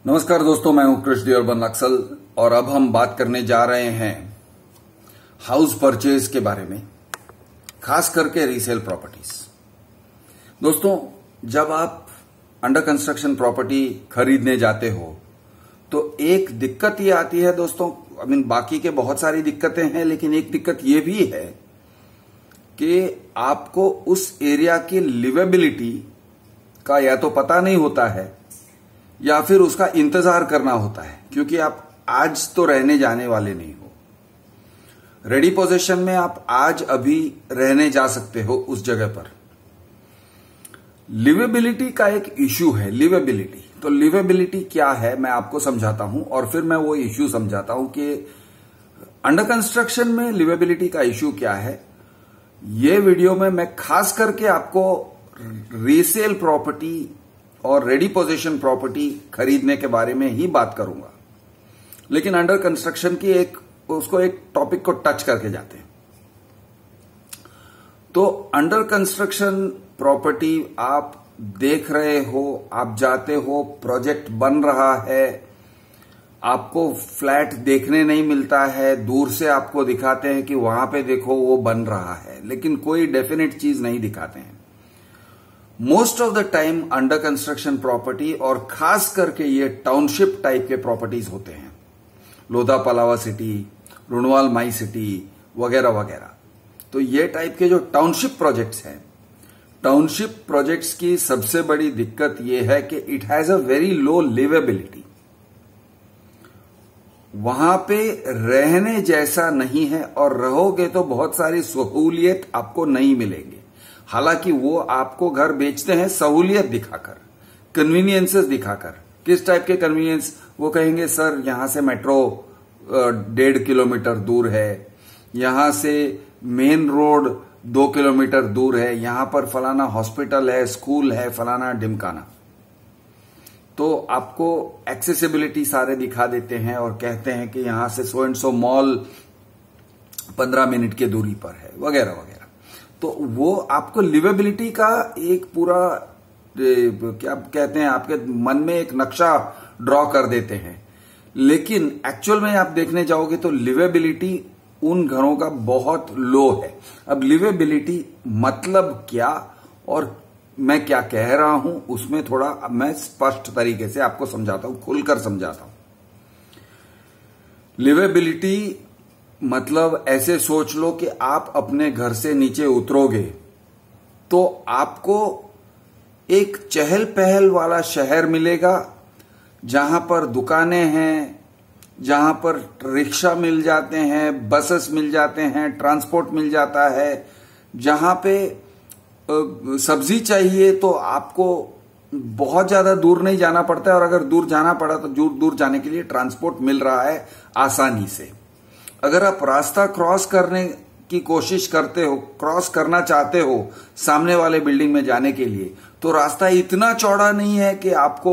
नमस्कार दोस्तों, मैं हूं कृष्ण अर्बन नक्सल और अब हम बात करने जा रहे हैं हाउस परचेज के बारे में, खास करके रीसेल प्रॉपर्टीज। दोस्तों, जब आप अंडर कंस्ट्रक्शन प्रॉपर्टी खरीदने जाते हो तो एक दिक्कत ये आती है दोस्तों, बाकी के बहुत सारी दिक्कतें हैं, लेकिन एक दिक्कत ये भी है कि आपको उस एरिया की लिवेबिलिटी का या तो पता नहीं होता है या फिर उसका इंतजार करना होता है, क्योंकि आप आज तो रहने जाने वाले नहीं हो। रेडी पोजीशन में आप आज अभी रहने जा सकते हो उस जगह पर। लिवेबिलिटी का एक इश्यू है। लिवेबिलिटी क्या है मैं आपको समझाता हूं और फिर मैं वो इश्यू समझाता हूं कि अंडर कंस्ट्रक्शन में लिवेबिलिटी का इश्यू क्या है। ये वीडियो में मैं खास करके आपको रीसेल प्रॉपर्टी और रेडी पोजीशन प्रॉपर्टी खरीदने के बारे में ही बात करूंगा, लेकिन अंडर कंस्ट्रक्शन की एक टॉपिक को टच करके जाते हैं। तो अंडर कंस्ट्रक्शन प्रॉपर्टी आप देख रहे हो, आप जाते हो, प्रोजेक्ट बन रहा है, आपको फ्लैट देखने नहीं मिलता है, दूर से आपको दिखाते हैं कि वहां पे देखो वो बन रहा है, लेकिन कोई डेफिनेट चीज नहीं दिखाते हैं। Most of the time under construction property और खास करके ये टाउनशिप टाइप के प्रॉपर्टीज होते हैं, Lodha Palava city, Runwal my city वगैरह वगैरह। तो ये टाइप के जो टाउनशिप प्रोजेक्ट्स हैं, टाउनशिप प्रोजेक्ट्स की सबसे बड़ी दिक्कत यह है कि it has a very low liveability. वहां पे रहने जैसा नहीं है और रहोगे तो बहुत सारी सहूलियत आपको नहीं मिलेंगे। हालांकि वो आपको घर बेचते हैं सहूलियत दिखाकर, कन्वीनियंसेस दिखाकर। किस टाइप के कन्वीनियंस? वो कहेंगे सर यहां से मेट्रो 1.5 किलोमीटर दूर है, यहां से मेन रोड 2 किलोमीटर दूर है, यहां पर फलाना हॉस्पिटल है, स्कूल है, फलाना ढिमकाना। तो आपको एक्सेसिबिलिटी सारे दिखा देते हैं और कहते हैं कि यहां से so and so mall 15 minute की दूरी पर है, वगैरह वगैरह। तो वो आपको लिवेबिलिटी का एक पूरा क्या कहते हैं, आपके मन में एक नक्शा ड्रॉ कर देते हैं, लेकिन एक्चुअल में आप देखने जाओगे तो लिवेबिलिटी उन घरों का बहुत लो है। अब लिवेबिलिटी मतलब क्या और मैं क्या कह रहा हूं उसमें थोड़ा मैं स्पष्ट तरीके से आपको समझाता हूं, खुलकर समझाता हूं। लिवेबिलिटी मतलब ऐसे सोच लो कि आप अपने घर से नीचे उतरोगे तो आपको एक चहल पहल वाला शहर मिलेगा, जहां पर दुकानें हैं, जहां पर रिक्शा मिल जाते हैं, बसेस मिल जाते हैं, ट्रांसपोर्ट मिल जाता है। जहां पे सब्जी चाहिए तो आपको बहुत ज्यादा दूर नहीं जाना पड़ता है, और अगर दूर जाना पड़ा तो दूर जाने के लिए ट्रांसपोर्ट मिल रहा है आसानी से। अगर आप रास्ता क्रॉस करने की कोशिश करते हो, क्रॉस करना चाहते हो सामने वाले बिल्डिंग में जाने के लिए, तो रास्ता इतना चौड़ा नहीं है कि आपको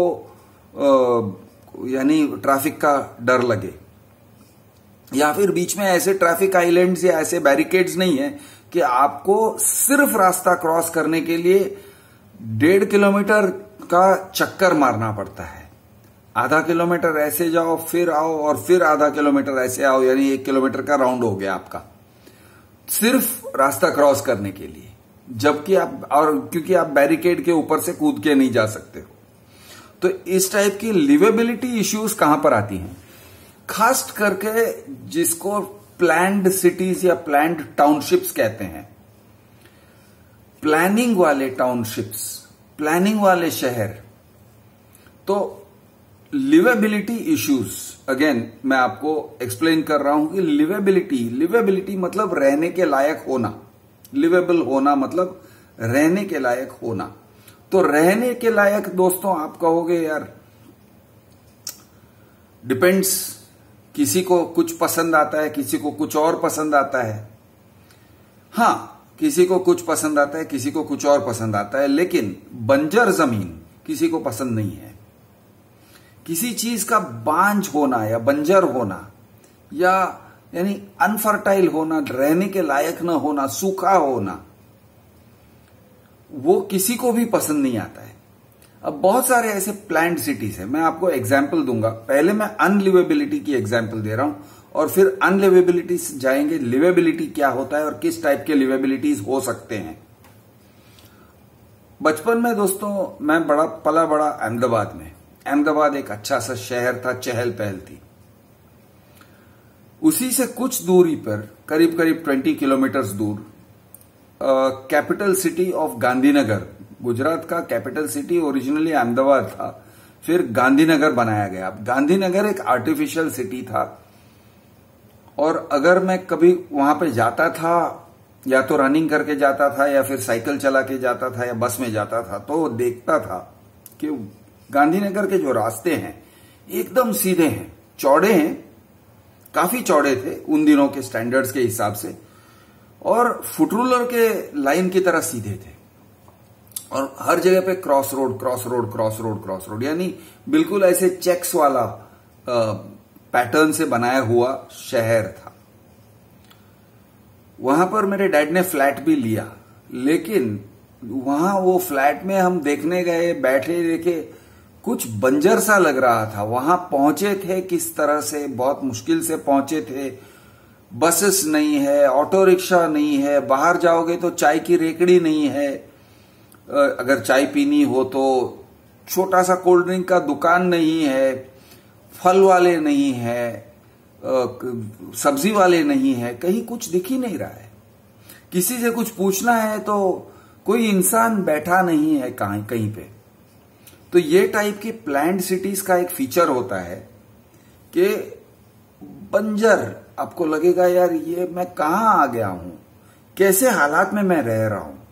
यानी ट्रैफिक का डर लगे, या फिर बीच में ऐसे ट्रैफिक आइलैंड्स या ऐसे बैरिकेड्स नहीं है कि आपको सिर्फ रास्ता क्रॉस करने के लिए 1.5 किलोमीटर का चक्कर मारना पड़ता है। आधा किलोमीटर ऐसे जाओ फिर आओ और फिर आधा किलोमीटर ऐसे आओ, यानी 1 किलोमीटर का राउंड हो गया आपका, सिर्फ रास्ता क्रॉस करने के लिए। जबकि आप, और क्योंकि आप बैरिकेड के ऊपर से कूद के नहीं जा सकते हो। तो इस टाइप की लिवेबिलिटी इश्यूज कहां पर आती हैं? खास करके जिसको प्लैन्ड सिटीज या प्लैन्ड टाउनशिप्स कहते हैं, प्लानिंग वाले टाउनशिप्स, प्लानिंग वाले शहर। तो लिवेबिलिटी इश्यूज, अगेन मैं आपको एक्सप्लेन कर रहा हूं कि लिवेबिलिटी मतलब रहने के लायक होना। लिवेबल होना मतलब रहने के लायक होना। तो रहने के लायक दोस्तों आप कहोगे यार डिपेंड्स, किसी को कुछ पसंद आता है, किसी को कुछ और पसंद आता है। हां, किसी को कुछ पसंद आता है, किसी को कुछ और पसंद आता है, लेकिन बंजर जमीन किसी को पसंद नहीं है। किसी चीज का बांझ होना या बंजर होना या यानी अनफर्टाइल होना, रहने के लायक न होना, सूखा होना, वो किसी को भी पसंद नहीं आता है। अब बहुत सारे ऐसे प्लान्ड सिटीज हैं, मैं आपको एग्जाम्पल दूंगा। पहले मैं अनलिवेबिलिटी की एग्जाम्पल दे रहा हूं और फिर अनलिवेबिलिटी जाएंगे, लिवेबिलिटी क्या होता है और किस टाइप के लिवेबिलिटीज हो सकते हैं। बचपन में दोस्तों मैं पला बड़ा अहमदाबाद में। अहमदाबाद एक अच्छा सा शहर था, चहल पहल थी। उसी से कुछ दूरी पर करीब करीब 20 किलोमीटर्स दूर capital city of Gandhinagar, Gujarat का कैपिटल सिटी ओरिजिनली अहमदाबाद था, फिर गांधीनगर बनाया गया। अब गांधीनगर एक आर्टिफिशियल सिटी था और अगर मैं कभी वहां पे जाता था, या तो रनिंग करके जाता था या फिर साइकिल चला के जाता था या बस में जाता था, तो देखता था कि गांधीनगर के जो रास्ते हैं एकदम सीधे हैं, चौड़े हैं, काफी चौड़े थे उन दिनों के स्टैंडर्ड्स के हिसाब से, और फुटरूलर के लाइन की तरह सीधे थे। और हर जगह पे cross road cross road cross road cross road, यानी बिल्कुल ऐसे चेक्स वाला पैटर्न से बनाया हुआ शहर था। वहां पर मेरे डैड ने फ्लैट भी लिया, लेकिन वहां वो फ्लैट में हम देखने गए, बैठे देखे, कुछ बंजर सा लग रहा था। वहां पहुंचे थे किस तरह से, बहुत मुश्किल से पहुंचे थे। बसेस नहीं है, ऑटो रिक्शा नहीं है, बाहर जाओगे तो चाय की रेकड़ी नहीं है, अगर चाय पीनी हो तो छोटा सा कोल्ड ड्रिंक का दुकान नहीं है, फल वाले नहीं है, सब्जी वाले नहीं है, कहीं कुछ दिख ही नहीं रहा है। किसी से कुछ पूछना है तो कोई इंसान बैठा नहीं है कहीं पे। तो ये टाइप की प्लैंड सिटीज का एक फीचर होता है कि बंजर, आपको लगेगा यार ये मैं कहां आ गया हूं, कैसे हालात में मैं रह रहा हूं,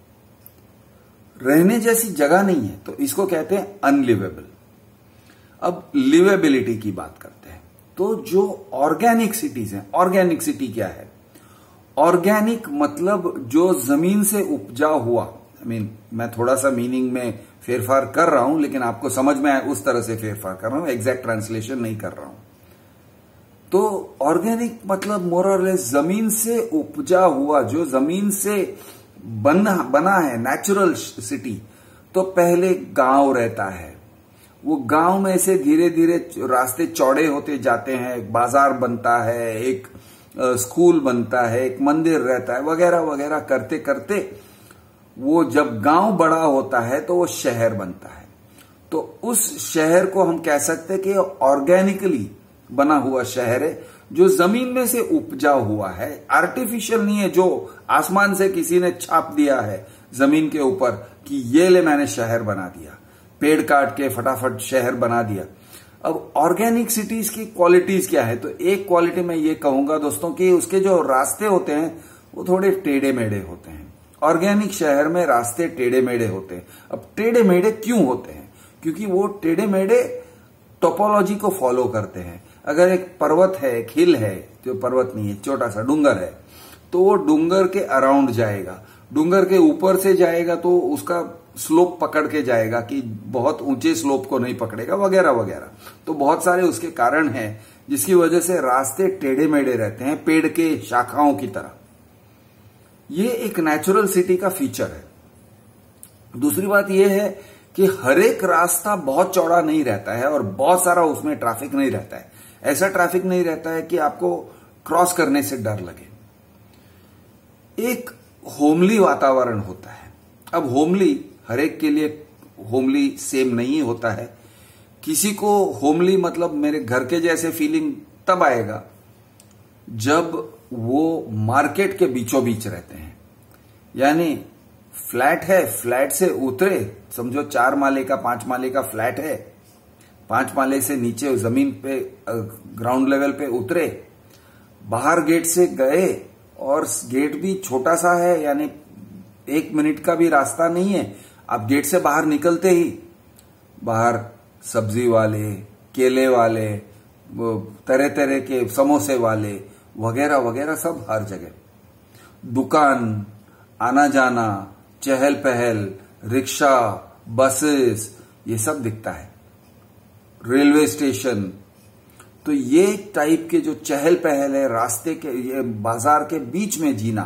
रहने जैसी जगह नहीं है, तो इसको कहते हैं अनलिवेबल। अब लिवेबिलिटी की बात करते हैं। तो जो ऑर्गेनिक सिटीज हैं, ऑर्गेनिक सिटी क्या है? ऑर्गेनिक मतलब जो जमीन से उपजा हुआ, मैं थोड़ा सा मीनिंग में फेरफार कर रहा हूं, लेकिन आपको समझ में आए उस तरह से फेरफार कर रहा हूं, एग्जैक्ट ट्रांसलेशन नहीं कर रहा हूं। तो ऑर्गेनिक मतलब मोर और लेस जमीन से उपजा हुआ, जो जमीन से बना है, नेचुरल सिटी। तो पहले गांव रहता है, वो गांव में से धीरे धीरे रास्ते चौड़े होते जाते हैं, एक बाजार बनता है, एक स्कूल बनता है, एक मंदिर रहता है, वगैरह वगैरह करते करते वो जब गांव बड़ा होता है तो वो शहर बनता है। तो उस शहर को हम कह सकते हैं कि ऑर्गेनिकली बना हुआ शहर है, जो जमीन में से उपजा हुआ है, आर्टिफिशियल नहीं है, जो आसमान से किसी ने छाप दिया है जमीन के ऊपर कि ये ले मैंने शहर बना दिया, पेड़ काट के फटाफट शहर बना दिया। अब ऑर्गेनिक सिटीज की क्वालिटीज क्या है? तो एक क्वालिटी मैं ये कहूंगा दोस्तों कि उसके जो रास्ते होते हैं वो थोड़े टेढ़े मेढ़े होते हैं। ऑर्गेनिक शहर में रास्ते टेढ़े मेढ़े होते हैं। अब टेढ़े मेढ़े क्यों होते हैं? क्योंकि वो टेढ़े मेढ़े टोपोलॉजी को फॉलो करते हैं। अगर एक पर्वत है, एक हिल है, जो पर्वत नहीं है, छोटा सा डूंगर है, तो वो डूंगर के अराउंड जाएगा, डूंगर के ऊपर से जाएगा तो उसका स्लोप पकड़ के जाएगा कि बहुत ऊंचे स्लोप को नहीं पकड़ेगा, वगैरह वगैरह। तो बहुत सारे उसके कारण हैं जिसकी वजह से रास्ते टेढ़े मेढ़े रहते हैं, पेड़ के शाखाओं की तरह। ये एक नेचुरल सिटी का फीचर है। दूसरी बात यह है कि हर एक रास्ता बहुत चौड़ा नहीं रहता है और बहुत सारा उसमें ट्रैफिक नहीं रहता है। ऐसा ट्रैफिक नहीं रहता है कि आपको क्रॉस करने से डर लगे। एक होमली वातावरण होता है। अब होमली हर एक के लिए होमली सेम नहीं होता है। किसी को होमली मतलब मेरे घर के जैसे फीलिंग तब आएगा जब वो मार्केट के बीचों बीच रहते हैं। यानी फ्लैट है, फ्लैट से उतरे, समझो 4 माले का 5 माले का फ्लैट है, 5 माले से नीचे जमीन पे ग्राउंड लेवल पे उतरे, बाहर गेट से गए और गेट भी छोटा सा है, यानी 1 मिनट का भी रास्ता नहीं है। आप गेट से बाहर निकलते ही बाहर सब्जी वाले, केले वाले, तरह तरह के समोसे वाले वगैरह वगैरह सब हर जगह, दुकान, आना जाना, चहल पहल, रिक्शा, बसेस, ये सब दिखता है, रेलवे स्टेशन। तो ये टाइप के जो चहल पहल है, रास्ते के, ये बाजार के बीच में जीना,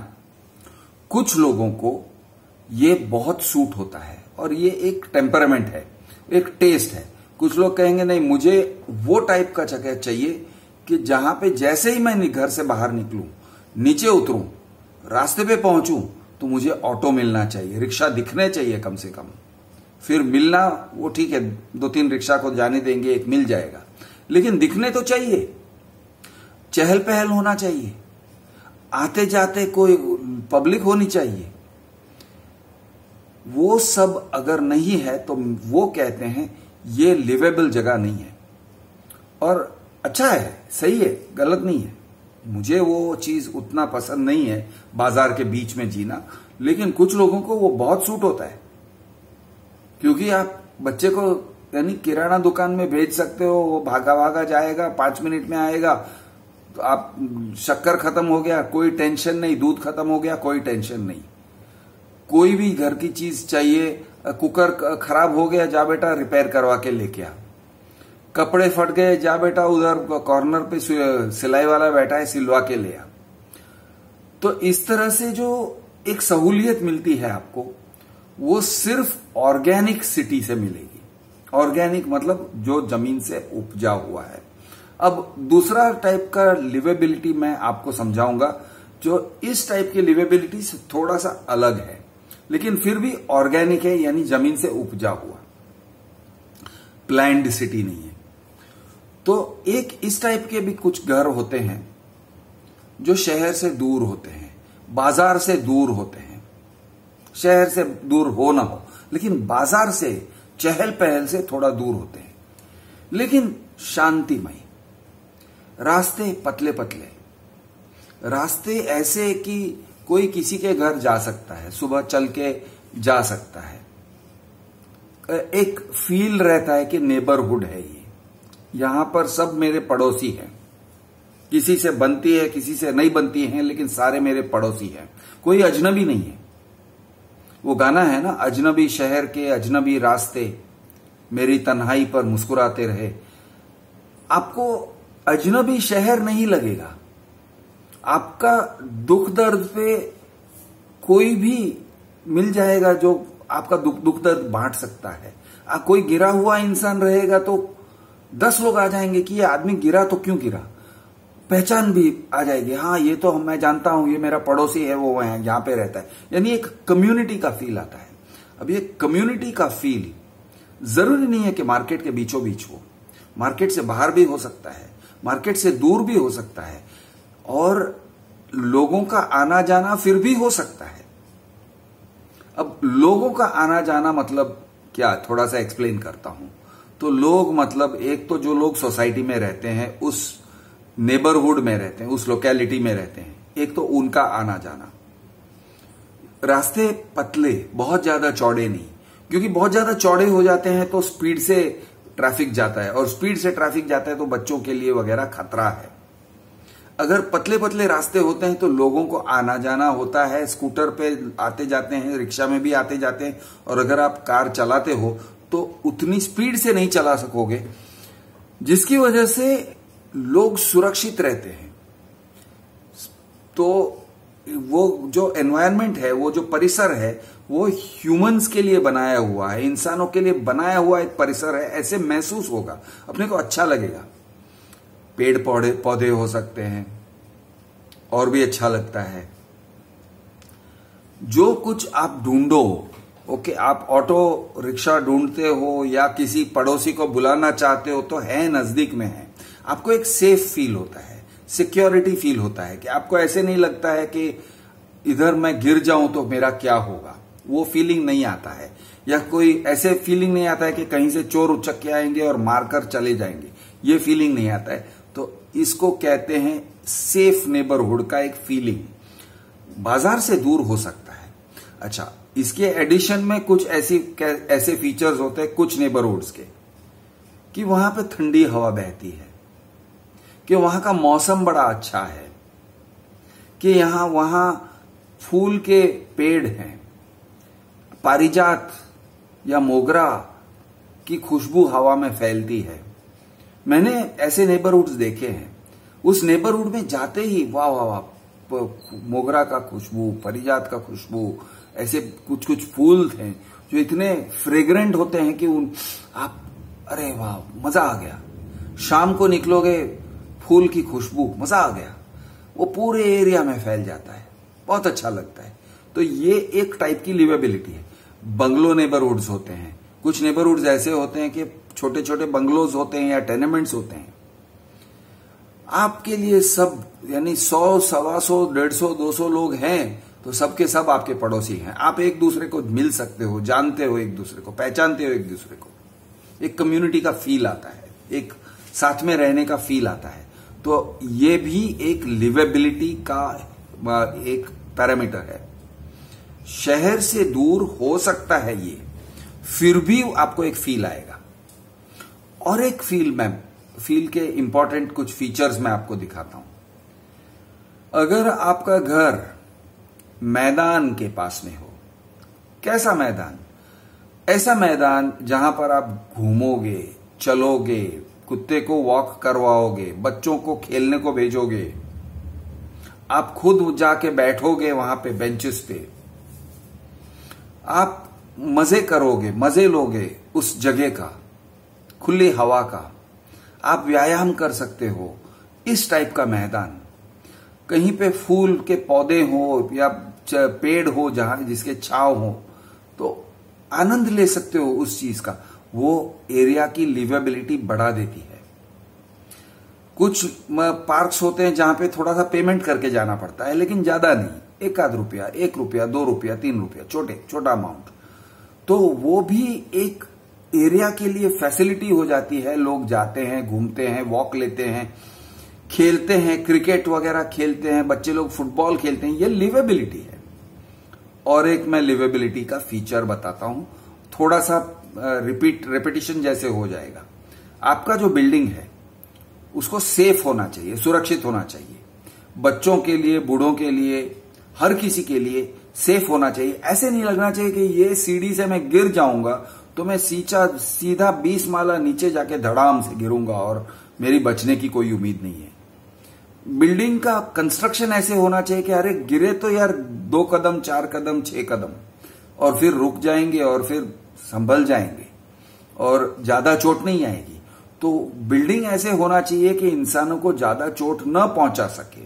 कुछ लोगों को ये बहुत सूट होता है और ये एक टेम्परामेंट है। एक टेस्ट है। कुछ लोग कहेंगे नहीं मुझे वो टाइप का जगह चाहिए कि जहां पे जैसे ही मैं घर से बाहर निकलूं, नीचे उतरूं, रास्ते पे पहुंचूं तो मुझे ऑटो मिलना चाहिए, रिक्शा दिखने चाहिए कम से कम। फिर मिलना वो ठीक है, 2-3 रिक्शा को जाने देंगे, एक मिल जाएगा, लेकिन दिखने तो चाहिए, चहल पहल होना चाहिए, आते जाते कोई पब्लिक होनी चाहिए। वो सब अगर नहीं है तो वो कहते हैं ये लिवेबल जगह नहीं है। और अच्छा है, सही है, गलत नहीं है, मुझे वो चीज उतना पसंद नहीं है बाजार के बीच में जीना, लेकिन कुछ लोगों को वो बहुत सूट होता है। क्योंकि आप बच्चे को यानी किराना दुकान में भेज सकते हो, वो भागा भागा जाएगा, 5 मिनट में आएगा, तो आप शक्कर खत्म हो गया कोई टेंशन नहीं, दूध खत्म हो गया कोई टेंशन नहीं। कोई भी घर की चीज चाहिए, कुकर खराब हो गया, जा बेटा रिपेयर करवा के लेके आ। कपड़े फट गए, जा बेटा उधर कॉर्नर पे सिलाई वाला बैठा है, सिलवा के ले आ। तो इस तरह से जो एक सहूलियत मिलती है आपको, वो सिर्फ ऑर्गेनिक सिटी से मिलेगी। ऑर्गेनिक मतलब जो जमीन से उपजा हुआ है। अब दूसरा टाइप का लिवेबिलिटी मैं आपको समझाऊंगा, जो इस टाइप की लिवेबिलिटी से थोड़ा सा अलग है, लेकिन फिर भी ऑर्गेनिक है, यानी जमीन से उपजा हुआ, प्लैन्ड सिटी नहीं है। तो एक इस टाइप के भी कुछ घर होते हैं जो शहर से दूर होते हैं, बाजार से दूर होते हैं। शहर से दूर हो ना हो, लेकिन बाजार से, चहल पहल से थोड़ा दूर होते हैं, लेकिन शांतिमय। रास्ते पतले पतले, रास्ते ऐसे कि कोई किसी के घर जा सकता है, सुबह चल के जा सकता है। एक फील रहता है कि नेबरहुड है ये, यहां पर सब मेरे पड़ोसी हैं, किसी से बनती है किसी से नहीं बनती है, लेकिन सारे मेरे पड़ोसी हैं, कोई अजनबी नहीं है। वो गाना है ना, अजनबी शहर के अजनबी रास्ते, मेरी तन्हाई पर मुस्कुराते रहे। आपको अजनबी शहर नहीं लगेगा, आपका दुख दर्द पे कोई भी मिल जाएगा जो आपका दुख दर्द बांट सकता है। कोई गिरा हुआ इंसान रहेगा तो 10 लोग आ जाएंगे कि ये आदमी गिरा तो क्यों गिरा, पहचान भी आ जाएगी, हाँ ये तो मैं जानता हूं, ये मेरा पड़ोसी है, वो यहां पे रहता है, यानी एक कम्युनिटी का फील आता है। अब ये कम्युनिटी का फील जरूरी नहीं है कि मार्केट के बीचों बीच हो, मार्केट से बाहर भी हो सकता है, मार्केट से दूर भी हो सकता है, और लोगों का आना जाना फिर भी हो सकता है। अब लोगों का आना जाना मतलब क्या, थोड़ा सा एक्सप्लेन करता हूं। तो लोग मतलब एक तो जो लोग सोसाइटी में रहते हैं, उस नेबरहुड में रहते हैं, उस लोकेलिटी में रहते हैं, एक तो उनका आना जाना। रास्ते पतले, बहुत ज्यादा चौड़े नहीं, क्योंकि बहुत ज्यादा चौड़े हो जाते हैं तो स्पीड से ट्रैफिक जाता है, और स्पीड से ट्रैफिक जाता है तो बच्चों के लिए वगैरह खतरा है। अगर पतले पतले रास्ते होते हैं तो लोगों को आना जाना होता है, स्कूटर पे आते जाते हैं, रिक्शा में भी आते जाते हैं, और अगर आप कार चलाते हो तो उतनी स्पीड से नहीं चला सकोगे, जिसकी वजह से लोग सुरक्षित रहते हैं। तो वो जो एनवायरनमेंट है, वो जो परिसर है, वो ह्यूमंस के लिए बनाया हुआ है, इंसानों के लिए बनाया हुआ एक परिसर है, ऐसे महसूस होगा, अपने को अच्छा लगेगा। पेड़ पौधे हो सकते हैं, और भी अच्छा लगता है। जो कुछ आप ढूंढो, ओके, आप ऑटो रिक्शा ढूंढते हो या किसी पड़ोसी को बुलाना चाहते हो तो है, नजदीक में है, आपको एक सेफ फील होता है, सिक्योरिटी फील होता है, कि आपको ऐसे नहीं लगता है कि इधर मैं गिर जाऊं तो मेरा क्या होगा, वो फीलिंग नहीं आता है। या कोई ऐसे फीलिंग नहीं आता है कि कहीं से चोर उचक के आएंगे और मारकर चले जाएंगे, ये फीलिंग नहीं आता है। तो इसको कहते हैं सेफ नेबरहुड का एक फीलिंग। बाजार से दूर हो सकता है। अच्छा, इसके एडिशन में कुछ ऐसे फीचर्स होते हैं कुछ नेबरहुड्स के, कि वहां पे ठंडी हवा बहती है, कि वहां का मौसम बड़ा अच्छा है, कि वहां फूल के पेड़ हैं, पारिजात या मोगरा की खुशबू हवा में फैलती है। मैंने ऐसे नेबरहुड्स देखे हैं। उस नेबरहुड में जाते ही वाह वाह वाह, मोगरा का खुशबू, पारिजात का खुशबू, ऐसे कुछ कुछ फूल थे, जो इतने फ्रेग्रेंट होते हैं कि आप अरे वाह मजा आ गया। शाम को निकलोगे फूल की खुशबू, मजा आ गया, वो पूरे एरिया में फैल जाता है, बहुत अच्छा लगता है। तो ये एक टाइप की लिवेबिलिटी है। बंगलो नेबरहुड्स होते हैं, कुछ नेबरहुड्स ऐसे होते हैं कि छोटे छोटे बंगलोज होते हैं या टेनेमेंट्स होते हैं। आपके लिए सब यानी 100, 125, 150, 200 लोग हैं तो सबके सब आपके पड़ोसी हैं। आप एक दूसरे को मिल सकते हो, जानते हो एक दूसरे को, पहचानते हो एक दूसरे को। एक कम्युनिटी का फील आता है, एक साथ में रहने का फील आता है। तो ये भी एक लिवेबिलिटी का एक पैरामीटर है। शहर से दूर हो सकता है ये, फिर भी आपको एक फील आएगा। और एक फील के इंपॉर्टेंट कुछ फीचर्स मैं आपको दिखाता हूं। अगर आपका घर मैदान के पास में हो, कैसा मैदान? ऐसा मैदान जहां पर आप घूमोगे, चलोगे, कुत्ते को वॉक करवाओगे, बच्चों को खेलने को भेजोगे, आप खुद जाके बैठोगे वहां पे बेंचेस पे, आप मजे करोगे, मजे लोगे उस जगह का, खुली हवा का, आप व्यायाम कर सकते हो। इस टाइप का मैदान, कहीं पे फूल के पौधे हो या पेड़ हो जहां जिसके छांव हो, तो आनंद ले सकते हो उस चीज का। वो एरिया की लिवेबिलिटी बढ़ा देती है। कुछ पार्क्स होते हैं जहां पे थोड़ा सा पेमेंट करके जाना पड़ता है, लेकिन ज्यादा नहीं, 1 आध रुपया, 1 रुपया, 2 रुपया, 3 रुपया, छोटा अमाउंट। तो वो भी एक एरिया के लिए फैसिलिटी हो जाती है। लोग जाते हैं, घूमते हैं, वॉक लेते हैं, खेलते हैं, क्रिकेट वगैरह खेलते हैं, बच्चे लोग फुटबॉल खेलते हैं। ये लिवेबिलिटी है। और एक मैं लिवेबिलिटी का फीचर बताता हूं, थोड़ा सा रिपीटिशन जैसे हो जाएगा। आपका जो बिल्डिंग है उसको सेफ होना चाहिए, सुरक्षित होना चाहिए। बच्चों के लिए, बूढ़ों के लिए, हर किसी के लिए सेफ होना चाहिए। ऐसे नहीं लगना चाहिए कि ये सीढ़ी से मैं गिर जाऊंगा तो मैं सीधा 20 माला नीचे जाके धड़ाम से गिरूंगा और मेरी बचने की कोई उम्मीद नहीं है। बिल्डिंग का कंस्ट्रक्शन ऐसे होना चाहिए कि अरे गिरे तो यार 2 कदम, 4 कदम, 6 कदम, और फिर रुक जाएंगे और फिर संभल जाएंगे और ज्यादा चोट नहीं आएगी। तो बिल्डिंग ऐसे होना चाहिए कि इंसानों को ज्यादा चोट न पहुंचा सके।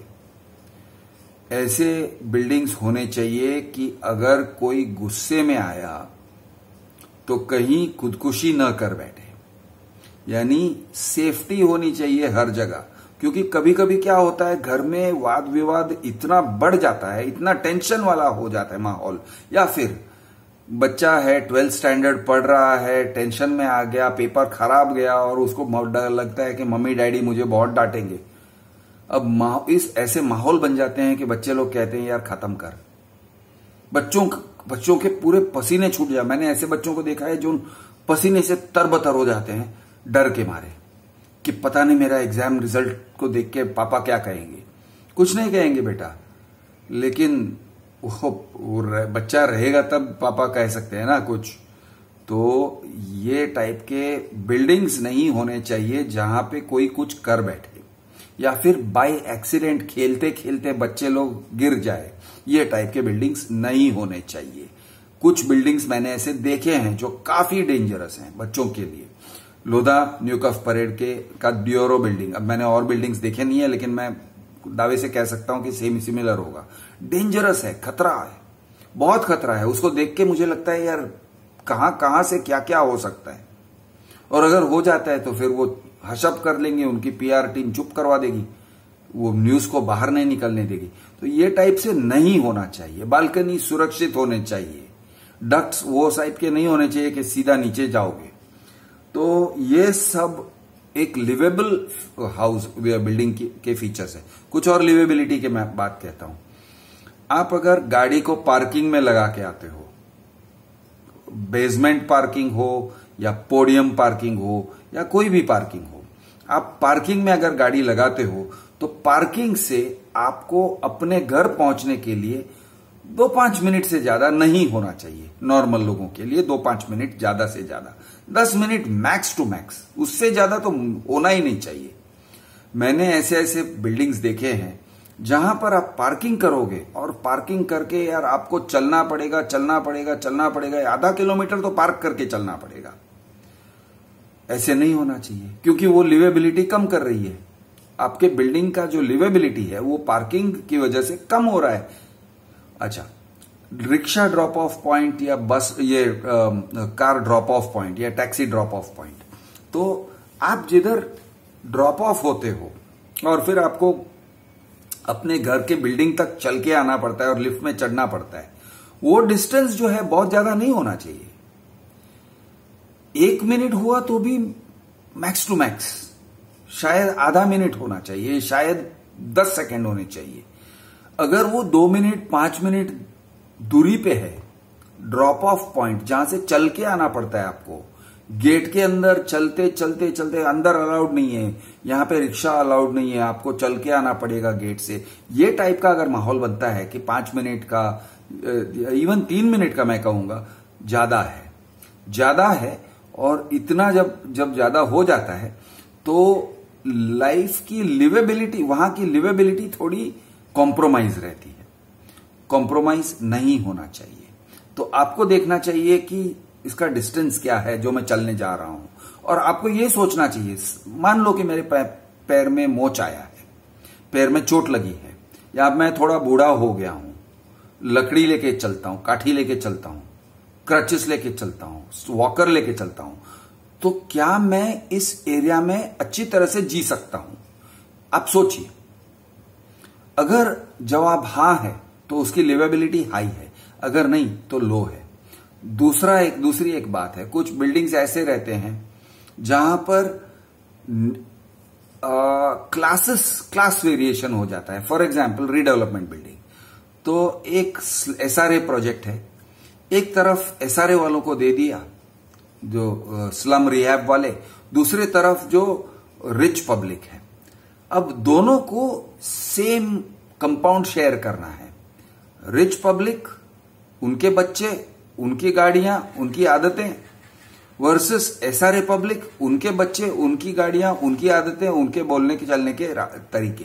ऐसे बिल्डिंग्स होने चाहिए कि अगर कोई गुस्से में आया तो कहीं खुदकुशी न कर बैठे। यानी सेफ्टी होनी चाहिए हर जगह। क्योंकि कभी कभी क्या होता है, घर में वाद विवाद इतना बढ़ जाता है, इतना टेंशन वाला हो जाता है माहौल, या फिर बच्चा है 12th स्टैंडर्ड पढ़ रहा है, टेंशन में आ गया, पेपर खराब गया और उसको डर लगता है कि मम्मी डैडी मुझे बहुत डांटेंगे। अब इस ऐसे माहौल बन जाते हैं कि बच्चे लोग कहते हैं यार खत्म कर। बच्चों के पूरे पसीने छूट जाए। मैंने ऐसे बच्चों को देखा है जो पसीने से तरबतर हो जाते हैं डर के मारे कि पता नहीं मेरा एग्जाम रिजल्ट को देख के पापा क्या कहेंगे। कुछ नहीं कहेंगे बेटा, लेकिन वो बच्चा रहेगा तब पापा कह सकते हैं ना कुछ। तो ये टाइप के बिल्डिंग्स नहीं होने चाहिए जहां पे कोई कुछ कर बैठे या फिर बाय एक्सीडेंट खेलते खेलते बच्चे लोग गिर जाए। ये टाइप के बिल्डिंग्स नहीं होने चाहिए। कुछ बिल्डिंग्स मैंने ऐसे देखे हैं जो काफी डेंजरस हैं बच्चों के लिए। लोधा न्यू कफ परेड का ड्योरो बिल्डिंग, अब मैंने और बिल्डिंग्स देखे नहीं है लेकिन मैं दावे से कह सकता हूं कि सेम सिमिलर होगा। डेंजरस है, खतरा है, बहुत खतरा है। उसको देख के मुझे लगता है यार कहां से क्या क्या हो सकता है। और अगर हो जाता है तो फिर वो हशप कर लेंगे, उनकी पीआर टीम चुप करवा देगी, वो न्यूज को बाहर नहीं निकलने देगी। तो ये टाइप से नहीं होना चाहिए। बालकनी सुरक्षित होने चाहिए। डक्ट्स वो टाइप के नहीं होने चाहिए कि सीधा नीचे जाओगे। तो ये सब एक लिवेबल हाउस बिल्डिंग के फीचर्स है। कुछ और लिवेबिलिटी के मैं बात कहता हूं। आप अगर गाड़ी को पार्किंग में लगा के आते हो, बेसमेंट पार्किंग हो या पोडियम पार्किंग हो या कोई भी पार्किंग हो, आप पार्किंग में अगर गाड़ी लगाते हो तो पार्किंग से आपको अपने घर पहुंचने के लिए 2-5 मिनट से ज्यादा नहीं होना चाहिए। नॉर्मल लोगों के लिए 2-5 मिनट, ज्यादा से ज्यादा 10 मिनट मैक्स टू मैक्स, उससे ज्यादा तो होना ही नहीं चाहिए। मैंने ऐसे बिल्डिंग्स देखे हैं जहां पर आप पार्किंग करोगे और पार्किंग करके यार आपको चलना पड़ेगा, आधा किलोमीटर तो पार्क करके चलना पड़ेगा, ऐसे नहीं होना चाहिए, क्योंकि वो लिवेबिलिटी कम कर रही है। आपके बिल्डिंग का जो लिवेबिलिटी है वो पार्किंग की वजह से कम हो रहा है। अच्छा, रिक्शा ड्रॉप ऑफ पॉइंट या bus car drop off point या टैक्सी ड्रॉप ऑफ पॉइंट, तो आप जिधर ड्रॉप ऑफ होते हो और फिर आपको अपने घर के बिल्डिंग तक चल के आना पड़ता है और लिफ्ट में चढ़ना पड़ता है, वो डिस्टेंस जो है बहुत ज्यादा नहीं होना चाहिए। 1 मिनट हुआ तो भी मैक्स टू मैक्स, शायद आधा मिनट होना चाहिए, शायद 10 सेकेंड होने चाहिए। अगर वो 2 मिनट 5 मिनट दूरी पे है ड्रॉप ऑफ पॉइंट, जहां से चल के आना पड़ता है आपको, गेट के अंदर चलते अंदर अलाउड नहीं है, यहां पे रिक्शा अलाउड नहीं है, आपको चल के आना पड़ेगा गेट से, ये टाइप का अगर माहौल बनता है कि 5 मिनट का, इवन 3 मिनट का मैं कहूंगा, ज्यादा है। और इतना जब ज्यादा हो जाता है तो लाइफ की लिवेबिलिटी, वहां की लिवेबिलिटी थोड़ी कॉम्प्रोमाइज रहती है, कॉम्प्रोमाइज नहीं होना चाहिए। तो आपको देखना चाहिए कि इसका डिस्टेंस क्या है जो मैं चलने जा रहा हूं, और आपको यह सोचना चाहिए, मान लो कि मेरे पैर में मोच आया है, पैर में चोट लगी है, या मैं थोड़ा बूढ़ा हो गया हूं, लकड़ी लेके चलता हूं, काठी लेके चलता हूं, क्रचेस लेके चलता हूं, वॉकर लेके चलता हूं, तो क्या मैं इस एरिया में अच्छी तरह से जी सकता हूं? आप सोचिए। अगर जवाब हां है तो उसकी लिवेबिलिटी हाई है, अगर नहीं तो लो है। दूसरी एक बात है, कुछ बिल्डिंग्स ऐसे रहते हैं जहां पर क्लास वेरिएशन हो जाता है। फॉर एग्जांपल रीडेवलपमेंट बिल्डिंग, तो एक एसआरए प्रोजेक्ट है, एक तरफ एसआरए वालों को दे दिया जो स्लम रिहैब वाले, दूसरी तरफ जो रिच पब्लिक है। अब दोनों को सेम कंपाउंड शेयर करना है। रिच पब्लिक, उनके बच्चे, उनकी गाड़ियां, उनकी आदतें, वर्सेस एसआरए पब्लिक, उनके बच्चे, उनकी गाड़ियां, उनकी आदतें, उनके बोलने के चलने के तरीके।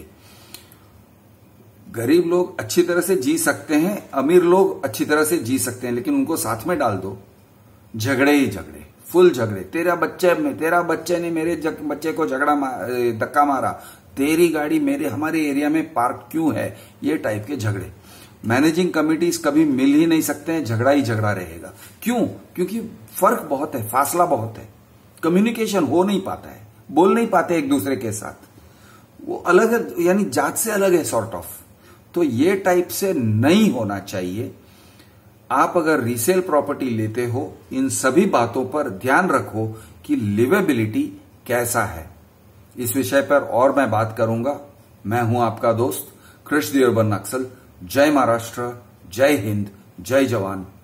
गरीब लोग अच्छी तरह से जी सकते हैं, अमीर लोग अच्छी तरह से जी सकते हैं, लेकिन उनको साथ में डाल दो, झगड़े ही झगड़े, फुल झगड़े। तेरा बच्चे ने मेरे बच्चे को धक्का मारा, तेरी गाड़ी हमारे एरिया में पार्क क्यों है, ये टाइप के झगड़े। मैनेजिंग कमिटीज कभी मिल ही नहीं सकते हैं, झगड़ा ही झगड़ा रहेगा। क्यों? क्योंकि फर्क बहुत है, फासला बहुत है, कम्युनिकेशन हो नहीं पाता है, बोल नहीं पाते एक दूसरे के साथ, वो अलग है, यानी जात से अलग है सॉर्ट ऑफ। तो ये टाइप से नहीं होना चाहिए। आप अगर रीसेल प्रॉपर्टी लेते हो, इन सभी बातों पर ध्यान रखो कि लिवेबिलिटी कैसा है। इस विषय पर और मैं बात करूंगा। मैं हूं आपका दोस्त कृष दी अर्बन नक्सल। जय महाराष्ट्र, जय हिंद, जय जवान,